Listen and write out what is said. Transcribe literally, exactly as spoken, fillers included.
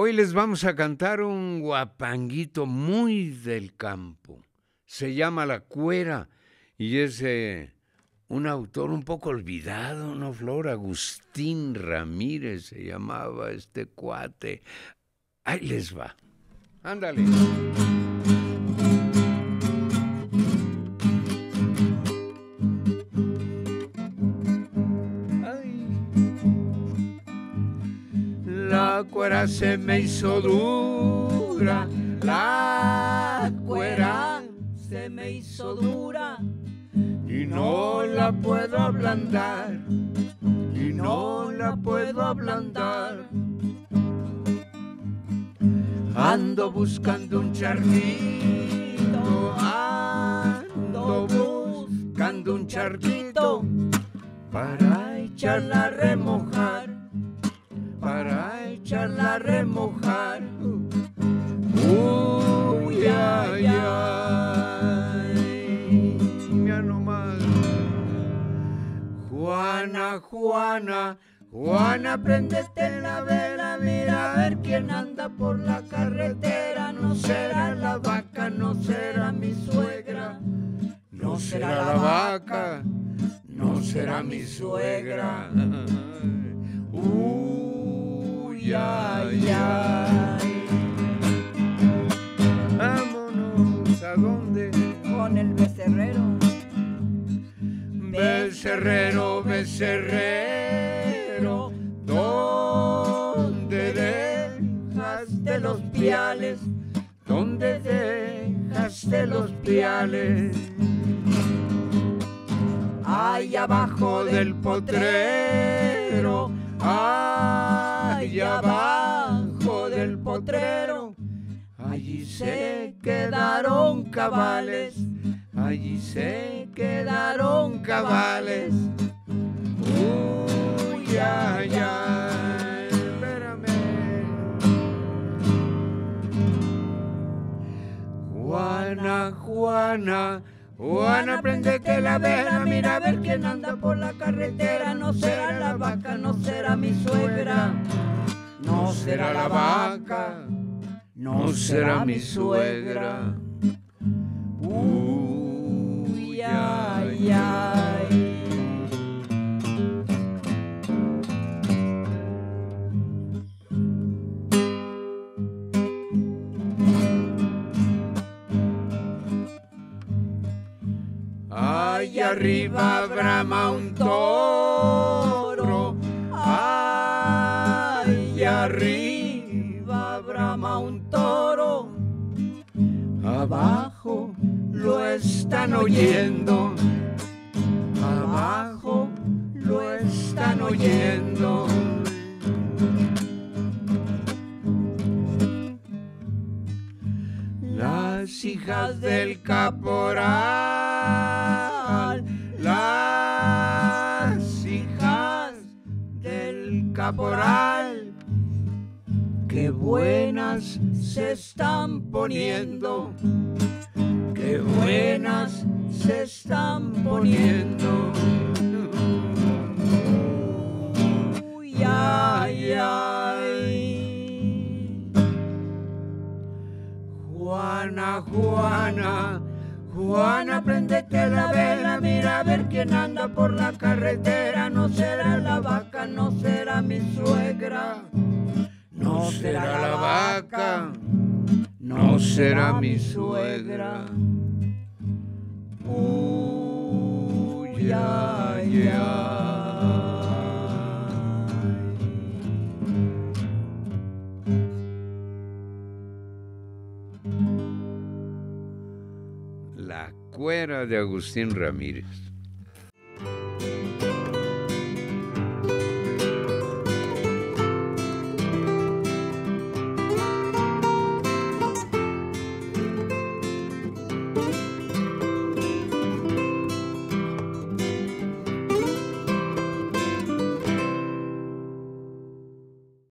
Hoy les vamos a cantar un guapanguito muy del campo. Se llama La Cuera y es eh, un autor un poco olvidado, ¿no, Flor? Agustín Ramírez se llamaba este cuate. Ahí les va. Ándale. La cuera se me hizo dura, la cuera se me hizo dura y no la puedo ablandar, y no la puedo ablandar. Ando buscando un charquito, ando buscando un charquito para echarla a remojar, para echarla a remojar. Uy, ay, ay, ya nomás. Juana, Juana, Juana, préndete la vela, mira a ver quién anda por la carretera. No será la vaca, no será mi suegra, no será la vaca, no será mi suegra. Uy, ay, ay. Vámonos, ¿a dónde? Con el becerrero. Becerrero, becerrero, ¿dónde dejaste los piales? ¿Dónde dejaste los piales? Ahí abajo del potrero, ahí abajo del potrero, allí se quedaron cabales, allí se quedaron cabales. Uy, ay, ay, espérame. Juana, Juana, Juana, préndete la vela, mira a ver quién anda por la carretera. No será la vaca, no será mi suegra, no será la vaca, no será mi suegra. Uy, ay, ay. Allá arriba brama un toro, allá arriba brama un toro, abajo lo están oyendo, abajo lo están oyendo. Las hijas del caporal, las hijas del caporal, qué buenas se están poniendo, qué buenas se están poniendo. Uy, ay, ay. Juana, Juana, Juana, préndete la vela, mira a ver quién anda por la carretera. No será la vaca, no será mi suegra, no será la vaca, no será mi suegra. Uy, ay, ay. La Cuera de Agustín Ramírez.